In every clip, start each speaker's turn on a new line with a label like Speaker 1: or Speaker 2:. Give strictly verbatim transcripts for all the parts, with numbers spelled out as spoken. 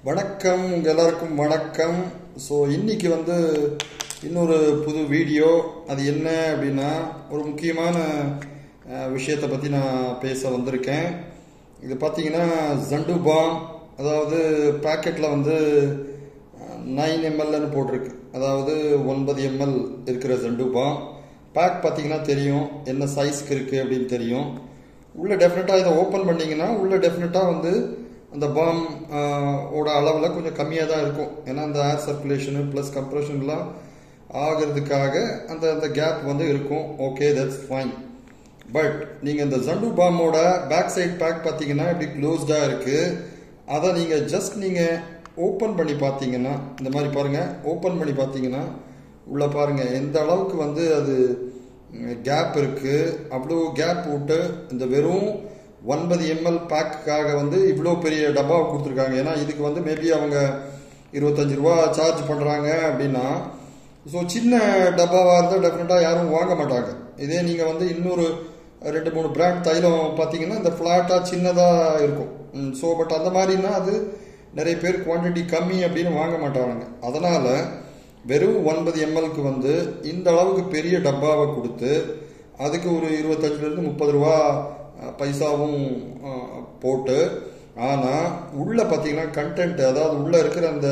Speaker 1: வணக்கம் உங்க எல்லாருக்கும் வணக்கம். ஸோ இன்னைக்கு வந்து இன்னொரு புது வீடியோ. அது என்ன அப்படின்னா, ஒரு முக்கியமான விஷயத்தை பற்றி நான் பேச வந்திருக்கேன். இது பார்த்தீங்கன்னா ஜண்டு பாம், அதாவது பேக்கெட்டில் வந்து நைன் எம்எல்னு போட்டிருக்கு, அதாவது ஒன்பது எம்எல் இருக்கிற ஜண்டு பாம் பேக் பார்த்தீங்கன்னா தெரியும் என்ன சைஸ்க்கு இருக்குது அப்படின்னு தெரியும். உள்ளே டெஃபினட்டாக இதை ஓப்பன் பண்ணிங்கன்னா உள்ளே டெஃபினட்டாக வந்து அந்த பாம் ஓட அளவில் கொஞ்சம் கம்மியாக தான் இருக்கும். ஏன்னா அந்த ஏர் சர்க்குலேஷனு ப்ளஸ் கம்ப்ரெஷன்லாம் ஆகிறதுக்காக அந்த அந்த கேப் வந்து இருக்கும். Okay, that's fine. பட் நீங்கள் இந்த ஜண்டு பாமோட பேக் சைட் பேக் பார்த்தீங்கன்னா இப்படி க்ளோஸ்டாக இருக்குது. அதை நீங்கள் ஜஸ்ட் நீங்கள் ஓப்பன் பண்ணி பார்த்தீங்கன்னா இந்த மாதிரி பாருங்கள். ஓப்பன் பண்ணி பார்த்தீங்கன்னா உள்ளே பாருங்கள் எந்த அளவுக்கு வந்து அது கேப் இருக்குது. அவ்வளோ கேப் விட்டு இந்த வெறும் ஒன்பது எம்எல் பேக்குக்காக வந்து இவ்வளோ பெரிய டப்பாவை கொடுத்துருக்காங்க. ஏன்னா இதுக்கு வந்து மேபி அவங்க இருபத்தஞ்சி ரூபா சார்ஜ் பண்ணுறாங்க அப்படின்னா, ஸோ சின்ன டப்பாவாக இருந்தால் டெஃபினட்டாக யாரும் வாங்க மாட்டாங்க. இதே நீங்கள் வந்து இன்னொரு ரெண்டு மூணு பிராண்ட் தைலம் பார்த்தீங்கன்னா இந்த ஃப்ளாட்டாக சின்னதாக இருக்கும். ஸோ பட் அந்த மாதிரின்னா அது நிறைய பேர் குவான்டிட்டி கம்மி அப்படின்னு வாங்க மாட்டாங்க. அதனால் வெறும் ஒன்பது எம்எல்க்கு வந்து இந்த அளவுக்கு பெரிய டப்பாவை கொடுத்து அதுக்கு ஒரு இருபத்தஞ்சிலேருந்து முப்பது ரூபா பைசாவும் போட்டு, ஆனால் உள்ளே பார்த்தீங்கன்னா கண்டென்ட், அதாவது உள்ளே இருக்கிற அந்த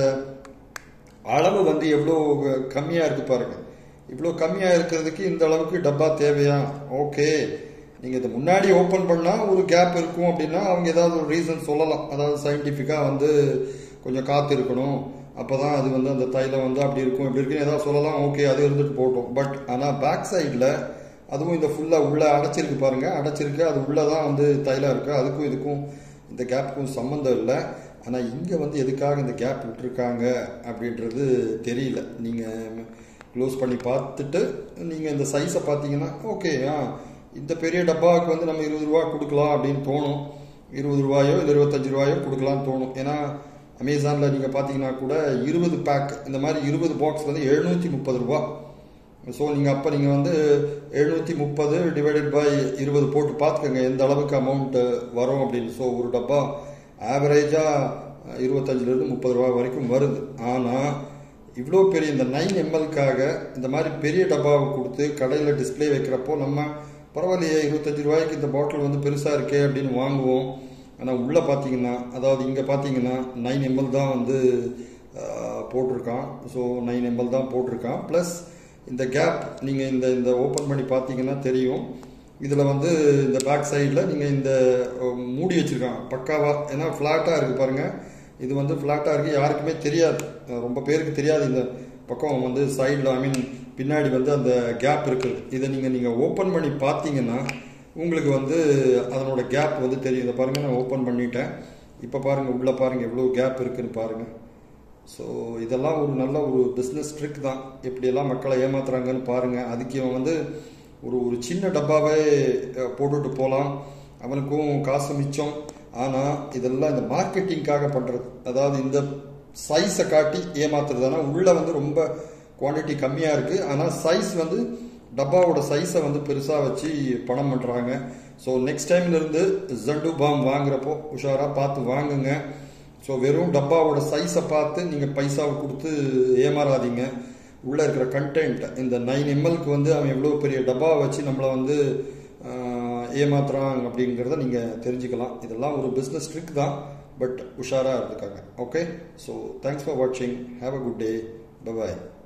Speaker 1: அளவு வந்து எவ்வளோ கம்மியாக இருக்குது பாருங்கள். இவ்வளோ கம்மியாக இருக்கிறதுக்கு இந்த அளவுக்கு டப்பா தேவையா? ஓகே, நீங்கள் இதை முன்னாடி ஓப்பன் பண்ணால் ஒரு கேப் இருக்கும் அப்படின்னா அவங்க ஏதாவது ஒரு ரீசன் சொல்லலாம். அதாவது சயின்டிஃபிக்காக வந்து கொஞ்சம் காற்று இருக்கணும், அப்போ தான் அது வந்து அந்த தைலம் வந்து அப்படி இருக்கும் இப்படி இருக்குன்னு ஏதாவது சொல்லலாம். ஓகே, அது இருந்துட்டு போட்டோம். பட் ஆனால் பேக் சைடில் அதுவும் இந்த ஃபுல்லாக உள்ளே அடைச்சிருக்கு பாருங்கள். அடைச்சிருக்கு, அது உள்ளே தான் வந்து தைலம் இருக்குது. அதுக்கும் இதுக்கும் இந்த கேப்புக்கும் சம்மந்தம் இல்லை. ஆனால் இங்கே வந்து எதுக்காக இந்த கேப் விட்டுருக்காங்க அப்படின்றது தெரியல. நீங்கள் க்ளோஸ் பண்ணி பார்த்துட்டு நீங்கள் இந்த சைஸை பார்த்தீங்கன்னா ஓகே, ஆ இந்த பெரிய டப்பாவுக்கு வந்து நம்ம இருபது ரூபா கொடுக்கலாம் அப்படின்னு தோணும். இருபது ரூபாயோ இல்லை இருபத்தஞ்சி ரூபாயோ கொடுக்கலான்னு தோணும். ஏன்னா அமேசானில் நீங்கள் பார்த்தீங்கன்னா கூட இருபது பேக் இந்த மாதிரி இருபது பாக்ஸ் வந்து எழுநூற்றி முப்பது ரூபா. ஸோ நீங்கள் அப்போ நீங்கள் வந்து எழுநூற்றி முப்பது டிவைடட் பை இருபது போட்டு பார்த்துக்கோங்க எந்த அளவுக்கு அமௌண்ட்டு வரும் அப்படின்னு. ஸோ ஒரு டப்பா ஆவரேஜாக இருபத்தஞ்சிலேருந்து முப்பது ரூபா வரைக்கும் வருது. ஆனால் இவ்வளோ பெரிய இந்த நைன் எம்எல்க்காக இந்த மாதிரி பெரிய டப்பாவை கொடுத்து கடையில் டிஸ்பிளே வைக்கிறப்போ நம்ம பரவாயில்லையே இருபத்தஞ்சி ரூபாய்க்கு இந்த பாட்டில் வந்து பெருசாக இருக்கே அப்படின்னு வாங்குவோம். ஆனால் உள்ளே பார்த்தீங்கன்னா, அதாவது இங்கே பார்த்தீங்கன்னா நைன் எம்எல் தான் வந்து போட்டிருக்கான். ஸோ நைன் எம்எல் தான் போட்டிருக்கான். ப்ளஸ் இந்த கேப் நீங்கள் இந்த இந்த ஓப்பன் பண்ணி பார்த்தீங்கன்னா தெரியும். இதில் வந்து இந்த பேக் சைடில் நீங்கள் இந்த மூடி வச்சுருக்காங்க பக்காவாக. ஏன்னா ஃப்ளாட்டாக இருக்குது பாருங்கள். இது வந்து ஃப்ளாட்டாக இருக்குது, யாருக்குமே தெரியாது, ரொம்ப பேருக்கு தெரியாது இந்த பக்கம் வந்து சைடில் ஐ மீன் பின்னாடி வந்து அந்த கேப் இருக்குது. இதை நீங்கள் நீங்கள் ஓப்பன் பண்ணி பார்த்தீங்கன்னா உங்களுக்கு வந்து அதனோட கேப் வந்து தெரியும். இதை பாருங்கள், நான் ஓப்பன் பண்ணிட்டேன். இப்போ பாருங்கள் உள்ளே பாருங்கள் எவ்வளோ கேப் இருக்குதுன்னு பாருங்கள். ஸோ இதெல்லாம் ஒரு நல்ல ஒரு பிஸ்னஸ் ட்ரிக் தான். எப்படியெல்லாம் மக்களை ஏமாத்துறாங்கன்னு பாருங்கள். அதுக்கு இவன் வந்து ஒரு ஒரு சின்ன டப்பாவே போட்டுட்டு போகலாம், அவனுக்கும் காசு மிச்சம். ஆனால் இதெல்லாம் இந்த மார்க்கெட்டிங்காக பண்ணுறது, அதாவது இந்த சைஸை காட்டி ஏமாத்துறது. ஆனால் உள்ளே வந்து ரொம்ப குவான்டிட்டி கம்மியாக இருக்குது, ஆனால் சைஸ் வந்து டப்பாவோட சைஸை வந்து பெருசாக வச்சு பணம் பண்ணுறாங்க. ஸோ நெக்ஸ்ட் டைம்லேருந்து ஜண்டு பாம் வாங்குறப்போ உஷாராக பார்த்து வாங்குங்க. ஸோ வெறும் டப்பாவோட சைஸை பார்த்து நீங்கள் பைசாவை கொடுத்து ஏமாறாதீங்க. உள்ளே இருக்கிற கண்டென்ட் இந்த நைன் எம்எல்க்கு வந்து அவன் எவ்வளோ பெரிய டப்பாவை வச்சு நம்மளை வந்து ஏமாத்துறாங்க அப்படிங்கிறத நீங்கள் தெரிஞ்சுக்கலாம். இதெல்லாம் ஒரு பிஸ்னஸ் ட்ரிக் தான், பட் உஷாராக இருந்துக்காங்க. ஓகே, ஸோ தேங்க்ஸ் ஃபார் வாட்சிங். Have a good day. Bye bye.